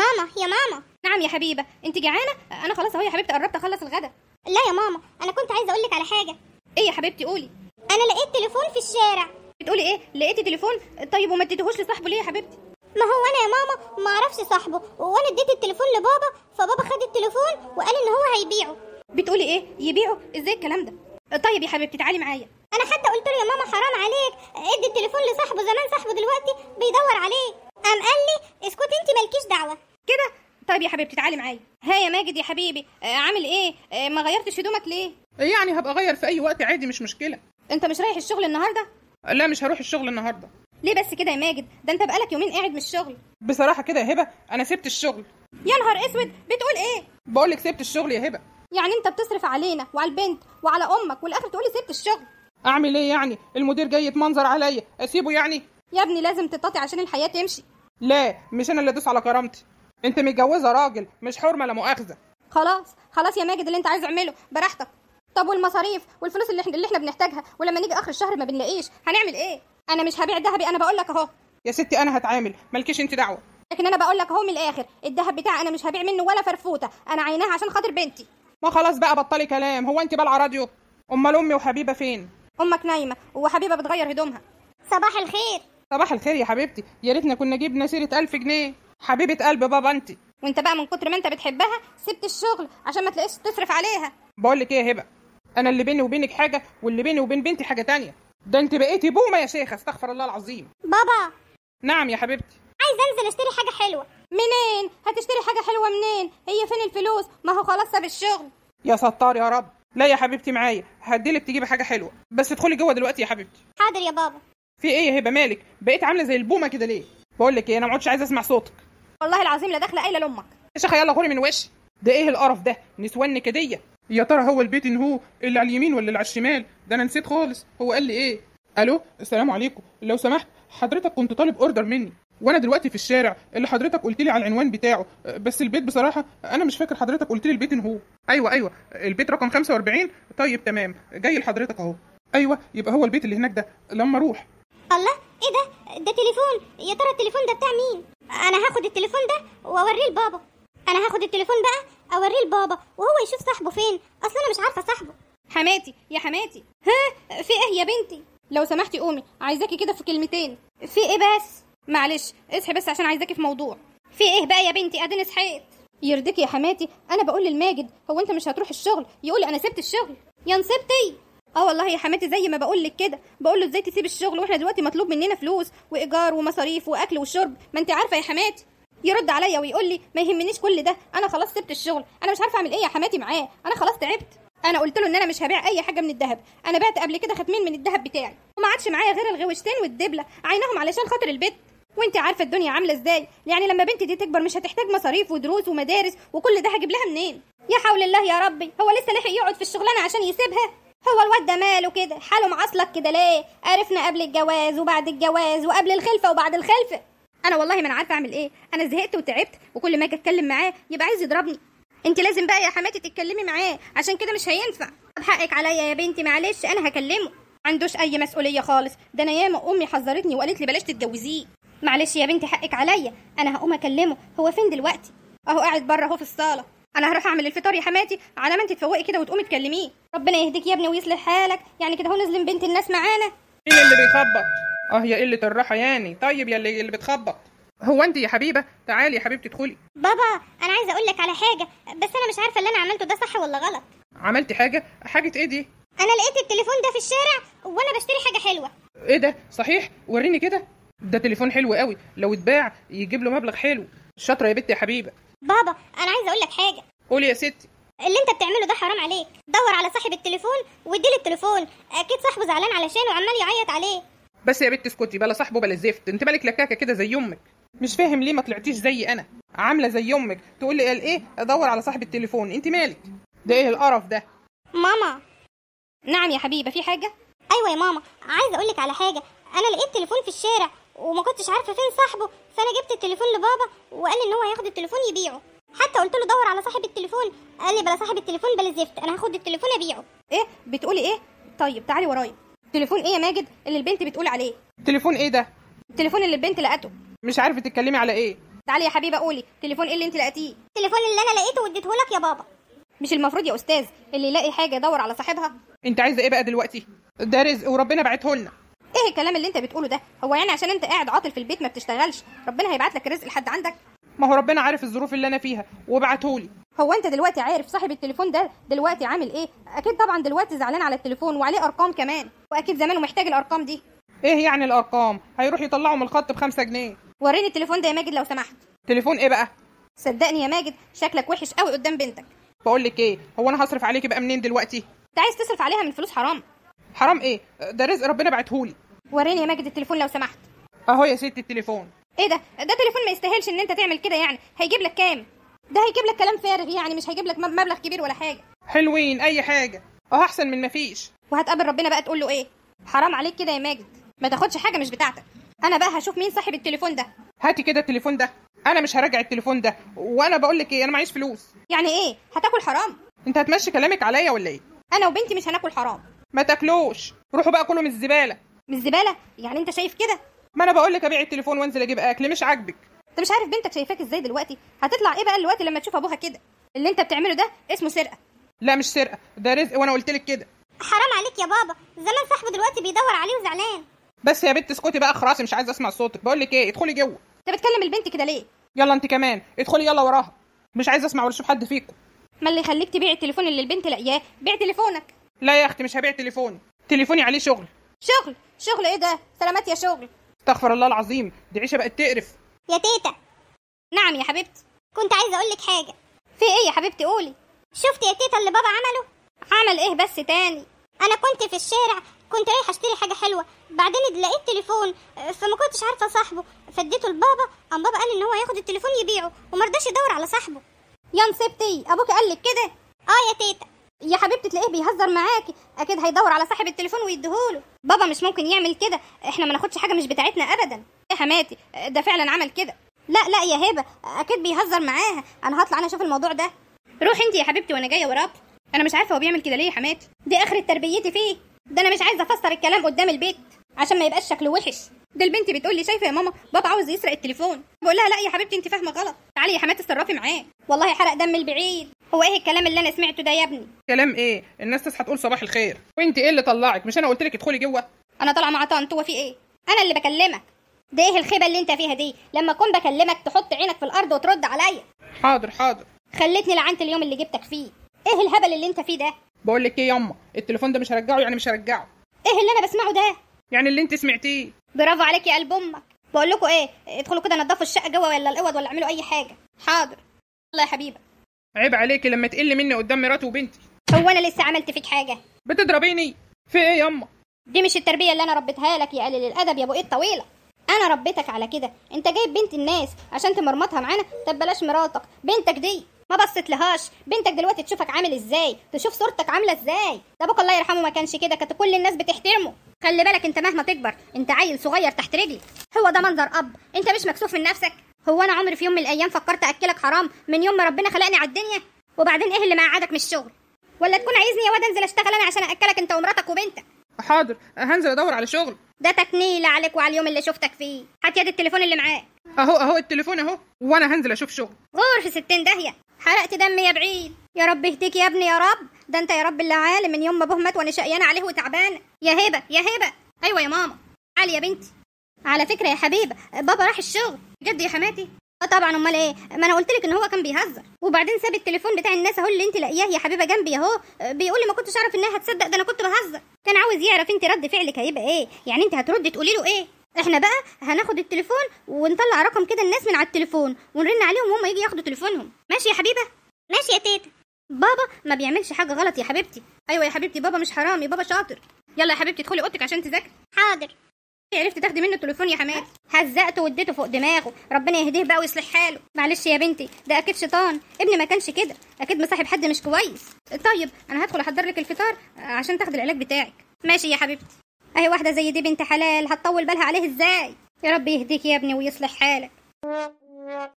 ماما يا ماما. نعم يا حبيبه، انت جعانه؟ انا خلاص اهو يا حبيبتي قربت اخلص الغدا. لا يا ماما، انا كنت عايزه اقول لك على حاجه. ايه يا حبيبتي قولي. انا لقيت تليفون في الشارع. بتقولي ايه؟ لقيتي تليفون؟ طيب وما اديتهوش لصاحبه ليه يا حبيبتي؟ ما هو انا يا ماما ما اعرفش صاحبه، وانا اديت التليفون لبابا، فبابا خد التليفون وقال ان هو هيبيعه. بتقولي ايه؟ يبيعه؟ ازاي الكلام ده؟ طيب يا حبيبتي تعالي معايا. انا حتى قلت له يا ماما حرام عليك، ادي التليفون لصاحبه، زمان صاحبه دلوقتي بيدور عليه. قام قال لي اسكتي انت مالكيش دعوه كده. طيب يا حبيبتي تعالي معايا. ها يا ماجد يا حبيبي، عامل ايه؟ ما غيرتش هدومك ليه؟ يعني هبقى اغير في اي وقت عادي، مش مشكله. انت مش رايح الشغل النهارده؟ لا مش هروح الشغل النهارده. ليه بس كده يا ماجد؟ ده انت بقالك يومين قاعد من الشغل. بصراحه كده يا هبه انا سبت الشغل. يا نهار اسود، بتقول ايه؟ بقول لك سبت الشغل يا هبه. يعني انت بتصرف علينا وعلى البنت وعلى امك والاخر تقولي سبت الشغل؟ اعمل ايه يعني؟ المدير جاي يتمنظر عليا، اسيبه يعني؟ يا ابني لازم تتطي عشان الحياه تمشي. لا مش انا اللي ادوس على كرامتي. انت متجوزه راجل، مش حرمه لا مؤاخذه. خلاص يا ماجد، اللي انت عايز اعمله براحتك. طب والمصاريف والفلوس اللي احنا بنحتاجها، ولما نيجي اخر الشهر ما بنلاقيش، هنعمل ايه؟ انا مش هبيع ذهبي، انا بقول لك اهو. يا ستي انا هتعامل، مالكيش انت دعوه. لكن انا بقول لك اهو من الاخر، الذهب بتاعي انا مش هبيع منه ولا فرفوته، انا عيناها عشان خاطر بنتي. ما خلاص بقى بطلي كلام، هو انت بلع راديو؟ امال امي وحبيبه فين؟ امك نايمه وحبيبه بتغير هدومها. صباح الخير. صباح الخير يا حبيبتي، يا ريتنا كنا جبنا سيره 1000 جنيه. حبيبه قلب بابا انت. وانت بقى من كتر ما انت بتحبها سبت الشغل عشان ما تلاقيش تصرف عليها. بقول لك ايه يا هبه، انا اللي بيني وبينك حاجه، واللي بيني وبين بنتي حاجه تانية. ده انت بقيتي بومه يا شيخه، استغفر الله العظيم. بابا نعم يا حبيبتي. عايزه انزل اشتري حاجه حلوه. منين هتشتري حاجه حلوه؟ منين؟ هي فين الفلوس؟ ما هو خلاص ساب الشغل. يا ستار يا رب. لا يا حبيبتي معايا، هديلك تجيبي حاجه حلوه، بس ادخلي جوه دلوقتي يا حبيبتي. حاضر يا بابا. في ايه يا هبه مالك؟ بقيت عامله زي البومه كده ليه؟ بقول لك ايه، انا ما عدتش عايزه اسمع صوتك. والله العظيم لا داخله قايله لامك. يا شيخه يلا غوري من وشي. ده ايه القرف ده؟ نسوان نكديه. يا ترى هو البيت ان هو اللي على اليمين ولا اللي على الشمال؟ ده انا نسيت خالص. هو قال لي ايه؟ الو السلام عليكم، لو سمحت حضرتك كنت طالب اوردر مني، وانا دلوقتي في الشارع اللي حضرتك قلت لي على العنوان بتاعه، بس البيت بصراحه انا مش فاكر حضرتك قلت لي البيت ان هو. ايوه البيت رقم 45. طيب تمام جاي لحضرتك اهو. ايوه يبقى هو البيت اللي هناك ده لما اروح. الله، ايه ده تليفون. يا ترى التليفون ده بتاع مين؟ انا هاخد التليفون ده واوريه لبابا. انا هاخد التليفون بقى اوريه لبابا وهو يشوف صاحبه فين، اصل انا مش عارفه صاحبه. حماتي يا حماتي، ها في ايه يا بنتي؟ لو سمحتي قومي، عايزاكي كده في كلمتين. في ايه بس؟ معلش اصحي بس عشان عايزاكي في موضوع. في ايه بقى يا بنتي؟ اديني صحيت. يرضيكي يا حماتي، انا بقول للماجد هو انت مش هتروح الشغل، يقول انا سبت الشغل. يا نصيبتي. والله يا حماتي زي ما بقول لك كده، بقول له ازاي تسيب الشغل واحنا دلوقتي مطلوب مننا فلوس وايجار ومصاريف واكل وشرب، ما انت عارفه يا حماتي. يرد عليا ويقول لي ما يهمنيش كل ده، انا خلاص سبت الشغل، انا مش عارفه اعمل ايه يا حماتي معاه، انا خلاص تعبت. انا قلت له ان انا مش هبيع اي حاجه من الذهب، انا بعت قبل كده ختمين من الذهب بتاعي وما عادش معايا غير الغوشتين والدبله، عينهم علشان خاطر البيت. وانت عارفه الدنيا عامله ازاي، يعني لما بنتي دي تكبر مش هتحتاج مصاريف ودروس ومدارس وكل ده هجيب لها منين؟ يا حول الله يا ربي، هو لسه لحق يقعد في الشغلانه عشان يسيبها؟ هو الواد ده ماله كده؟ حاله معصلك كده ليه؟ عرفنا قبل الجواز وبعد الجواز وقبل الخلفه وبعد الخلفه. انا والله ما انا عارفه اعمل ايه، انا زهقت وتعبت، وكل ما اجي اتكلم معاه يبقى عايز يضربني. انت لازم بقى يا حماتي تتكلمي معاه، عشان كده مش هينفع. طب حقك عليا يا بنتي، معلش انا هكلمه. ما عندوش اي مسؤوليه خالص، ده انا ياما امي حذرتني وقالت لي بلاش تتجوزيه. معلش يا بنتي حقك عليا، انا هقوم اكلمه. هو فين دلوقتي؟ اهو قاعد بره اهو في الصاله. انا هروح اعمل الفطار يا حماتي على ما انت تفوقي كده وتقومي تكلميه. ربنا يهديك يا ابني ويصلح حالك، يعني كده هو نظلم بنت الناس معانا. مين اللي بيخبط؟ يا قله الراحه يعني. طيب يا اللي بتخبط، هو انت يا حبيبه؟ تعالي يا حبيبتي ادخلي. بابا انا عايزه اقول لك على حاجه، بس انا مش عارفه اللي انا عملته ده صح ولا غلط. عملتي حاجه؟ حاجه ايه دي؟ انا لقيت التليفون ده في الشارع وانا بشتري حاجه حلوه. ايه ده؟ صحيح؟ وريني كده. ده تليفون حلو قوي، لو اتباع يجيب له مبلغ حلو. شاطره يا بنتي يا حبيبه. بابا انا عايزه اقول لك حاجه. قولي يا ستي. اللي انت بتعمله ده حرام عليك، دور على صاحب التليفون واديله التليفون، اكيد صاحبه زعلان علشانه وعمال يعيط عليه. بس يا بنتي اسكتي، بلا صاحبه بلا زفت، انت مالك لكاكه كده زي امك. مش فاهم ليه ما طلعتيش زي انا، عامله زي امك تقول لي قال ايه ادور على صاحب التليفون. انت مالك؟ ده ايه القرف ده؟ ماما. نعم يا حبيبه، في حاجه؟ ايوه يا ماما، عايزه اقول لك على حاجه. انا لقيت تليفون في الشارع وما كنتش عارفه فين صاحبه، فانا جبت التليفون لبابا وقال لي ان هو هياخد التليفون يبيعه. حتى قلت له دور على صاحب التليفون، قال لي بلا صاحب التليفون بلا زفت، انا هاخد التليفون ابيعه. ايه بتقولي ايه؟ طيب تعالي ورايا. تليفون ايه يا ماجد اللي البنت بتقول عليه؟ تليفون ايه ده؟ التليفون اللي البنت لقته. مش عارفه تتكلمي على ايه. تعالي يا حبيبه قولي تليفون ايه اللي انت لقيتيه؟ التليفون اللي انا لقيته واديته لك يا بابا. مش المفروض يا استاذ اللي يلاقي حاجه يدور على صاحبها؟ انت عايزه ايه بقى دلوقتي؟ ده رزق وربنا بعته لنا. ايه الكلام اللي انت بتقوله ده؟ هو يعني عشان انت قاعد عاطل في البيت ما بتشتغلش ربنا هيبعت لك الرزق لحد عندك؟ ما هو ربنا عارف الظروف اللي انا فيها وبعتهولي. هو انت دلوقتي عارف صاحب التليفون ده دلوقتي عامل ايه؟ اكيد طبعا دلوقتي زعلان على التليفون وعليه ارقام كمان، واكيد زمانه محتاج الارقام دي. ايه يعني الارقام؟ هيروح يطلعوا من الخط ب5 جنيه. وريني التليفون ده يا ماجد لو سمحت. تليفون ايه بقى؟ صدقني يا ماجد شكلك وحش قوي قدام بنتك. بقول لك ايه، هو انا هصرف عليكي بقى منين دلوقتي؟ انت عايز تصرف عليها من فلوس حرام. حرام ايه؟ ده رزق ربنا بعتهولي. وريني يا ماجد التليفون لو سمحت. اهو يا ستي التليفون. ايه ده تليفون ما يستاهلش ان انت تعمل كده، يعني هيجيب لك كام؟ ده هيجيب لك كلام فارغ، يعني مش هيجيب لك مبلغ كبير ولا حاجه. حلوين اي حاجه، اهو احسن من مفيش. وهتقابل ربنا بقى تقول له ايه؟ حرام عليك كده يا ماجد، ما تاخدش حاجه مش بتاعتك. انا بقى هشوف مين صاحب التليفون ده. هاتي كده التليفون ده، انا مش هراجع التليفون ده، وانا بقول لك ايه، انا معيش فلوس. يعني ايه هتاكل حرام؟ انت هتمشي كلامك عليا ولا ايه؟ انا وبنتي مش هناكل حرام. ما تاكلوش، روحوا بقى كلوا من الزباله. من الزباله؟ يعني انت شايف كده؟ ما انا بقول لك ابيع التليفون وانزل اجيب اكل، مش عاجبك؟ انت مش عارف بنتك شايفاك ازاي دلوقتي؟ هتطلع ايه بقى دلوقتي لما تشوف ابوها كده؟ اللي انت بتعمله ده اسمه سرقه. لا مش سرقه، ده رزق وانا قلت لك كده. حرام عليك يا بابا، زمان صاحبه دلوقتي بيدور عليه وزعلان. بس يا بنت اسكتي بقى، خلاص مش عايزه اسمع صوتك. بقول لك ايه، ادخلي جوه. انت بتكلم البنت كده ليه؟ يلا انت كمان ادخلي يلا وراها، مش عايزه اسمع ولا اشوف حد فيكم. ما اللي يخليك تبيع التليفون اللي البنت لاقياه؟ بيع تليفونك. لا يا اختي مش هبيع تليفوني، تليفوني عليه شغل. شغل ايه ده؟ سلامات يا شغل. استغفر الله العظيم، دي عيشه بقت تقرف. يا تيتا. نعم يا حبيبتي. كنت عايزه اقول لك حاجه. في ايه يا حبيبتي قولي. شفت يا تيتا اللي بابا عمله؟ عمل ايه بس تاني؟ انا كنت في الشارع، كنت رايحه اشتري حاجه حلوه، بعدين لقيت تليفون فما كنتش عارفه صاحبه، فاديته لبابا، قام بابا قال ان هو هياخد التليفون يبيعه وما رضاش يدور على صاحبه. يا نصيبتي ابوك قال لك كده؟ اه يا تيتا. يا حبيبتي تلاقيه بيهزر معاكي، اكيد هيدور على صاحب التليفون ويديهوله. بابا مش ممكن يعمل كده، احنا ما ناخدش حاجه مش بتاعتنا ابدا. يا حماتي ده فعلا عمل كده. لا يا هبه اكيد بيهزر معاها، انا هطلع انا اشوف الموضوع ده. روح انت يا حبيبتي وانا جايه وراك. انا مش عارفه هو بيعمل كده ليه يا حماتي، دي اخره تربيتي فيه. ده انا مش عايزه افسر الكلام قدام البيت عشان ما يبقاش شكله وحش. ده البنت بتقول لي شايفه يا ماما بابا عاوز يسرق التليفون، بقول لها لا يا حبيبتي انت فاهمه غلط، تعالي يا حماتي اتصرفي معاه. والله حرق دم البعيد. هو ايه الكلام اللي انا سمعته ده يا ابني؟ كلام ايه؟ الناس تصحى تقول صباح الخير، وانت ايه اللي طلعك؟ مش انا قلت لك ادخلي جوه؟ انا طالعه مع طنط، هو في ايه؟ انا اللي بكلمك. ده ايه الخيبه اللي انت فيها دي؟ لما اكون بكلمك تحط عينك في الارض وترد عليا. حاضر. خلتني لعنت اليوم اللي جبتك فيه. ايه الهبل اللي انت فيه ده؟ بقول لك ايه ياما، التليفون ده مش هرجعه، يعني مش هرجعه. ايه اللي انا بسمعه ده؟ يعني اللي انت سمعتيه. برافو عليك يا قلب امك. بقول لكم ايه، ادخلوا كده نضفوا الشقه جوه ولا الاوض ولا اعملوا اي حاجه. حاضر. الله يا حبيبه. عيب عليكي لما تقل مني قدام مراتي وبنتي. هو انا لسه عملت فيك حاجه؟ بتضربيني في ايه ياما؟ دي مش التربيه اللي انا ربيتها لك يا قليل الادب يا ابو ايد طويله. انا ربيتك على كده، انت جايب بنت الناس عشان تمرمطها معانا؟ طب بلاش مراتك، بنتك دي ما بصيت لهاش. بنتك دلوقتي تشوفك عامل ازاي، تشوف صورتك عامله ازاي. ده ابوك الله يرحمه ما كانش كده، كانت كل الناس بتحترمه. خلي بالك انت مهما تكبر انت عيل صغير تحت رجلي. هو ده منظر اب؟ انت مش مكسوف من نفسك؟ هو انا عمري في يوم من الايام فكرت اكلك حرام من يوم ما ربنا خلقني على الدنيا؟ وبعدين ايه اللي مقعدك من الشغل؟ ولا تكون عايزني يا واد انزل اشتغل انا عشان اكلك انت ومراتك وبنتك؟ حاضر هنزل ادور على شغل. ده تكنيل عليك وعلى اليوم اللي شفتك فيه. هات يد التليفون اللي معاك. اهو التليفون اهو، وانا هنزل اشوف شغل. غور في 60 داهيه، حرقت دمي يا بعيد. يا رب يهديك يا ابني يا رب. ده انت يا رب اللي عالم من يوم ما ابوه مات وانا شقيانه عليه وتعبانه. يا هبه. ايوه يا ماما. تعالي يا بنتي. على فكره يا حبيبه بابا راح الشغل. جد يا حماتي؟ طبعا، امال ايه؟ ما انا قلت لك ان هو كان بيهزر، وبعدين ساب التليفون بتاع الناس اهو اللي انت لاقياه يا حبيبه جنبي اهو. بيقول لي ما كنتش اعرف انها هتصدق، ده انا كنت بهزر. كان عاوز يعرف انت رد فعلك هيبقى ايه، يعني انت هتردي تقولي له ايه؟ احنا بقى هناخد التليفون ونطلع رقم كده الناس من على التليفون ونرن عليهم وهم يجي ياخدوا تليفونهم. ماشي يا حبيبه؟ ماشي يا تيتا. بابا ما بيعملش حاجه غلط يا حبيبتي. ايوه يا حبيبتي بابا مش حرامي، بابا شاطر. يلا يا حبيبتي ادخلي اوضتك عشان تذاكري. حاضر. عرفت تاخدي منه التليفون يا حماتي؟ هزقته واديته فوق دماغه، ربنا يهديه بقى ويصلح حاله. معلش يا بنتي ده اكيد شيطان، ابني ما كانش كده، اكيد مصاحب حد مش كويس. طيب انا هدخل احضر لك الفطار عشان تاخدي العلاج بتاعك. ماشي يا حبيبتي. اهي واحده زي دي بنت حلال هتطول بالها عليه ازاي؟ يا رب يهديك يا ابني ويصلح حالك.